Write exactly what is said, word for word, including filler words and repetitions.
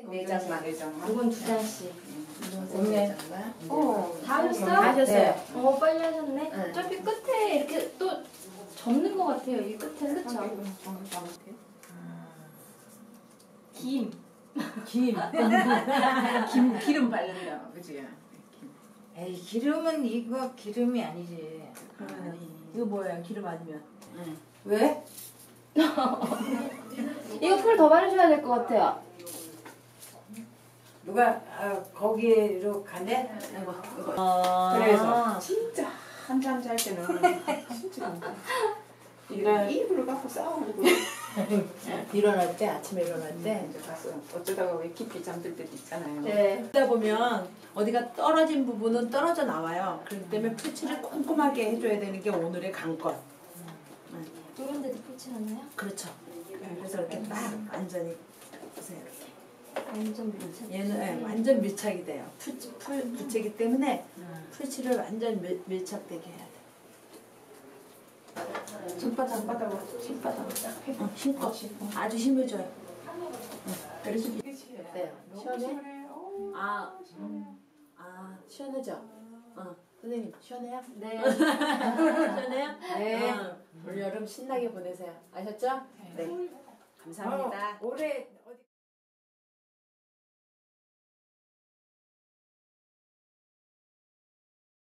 네 장만. 네 장만. 이건 두 장씩. 없네. 어, 다 하셨어요? 다 하셨어요. 네. 어, 빨리 하셨네. 네. 어차피 끝에 이렇게 또 접는 것 같아요. 이 끝에 그쵸? 김. 김. 김 기름 바른다, 그지? 에이 기름은 이거 기름이 아니지. 아니. 이거 뭐야? 기름 아니면? 응. 왜? 이거 풀 더 바르셔야 될 것 같아요. 누가 아, 거기로 가네? 이거 이거. 아. 그래서 진짜 한참 잘 때는 진짜 이런 이불을 갖고 싸우고 일어날 때 아침에 일어날 때 이제 가서 어쩌다가 왜 깊이 잠들 때도 있잖아요. 네. 그러다 보면 어디가 떨어진 부분은 떨어져 나와요. 그렇기 때문에 풀칠을 꼼꼼하게 해줘야 되는 게 오늘의 관건. 이런 데도 풀칠하나요? 그렇죠. 그래서 이렇게 딱 완전히 보세요. 이렇게. 완전 밀착. 얘는 네, 완전 밀착이 돼요. 풀, 풀 부채기 때문에 풀칠을 완전 밀, 밀착되게 해야 돼. 손바닥 손바닥으로 손바닥으로 딱 해. 어, 힘껏 아주 힘을 줘요. 그래서 이게 시원해요. 어때요? 너무 시원해? 시원해요. 오, 아, 시원해요. 아 시원하죠? 어, 선생님 시원해요? 네. 시원해요? 네. 어, 올 여름 신나게 보내세요. 아셨죠? 네. 감사합니다. 어, 올해 어디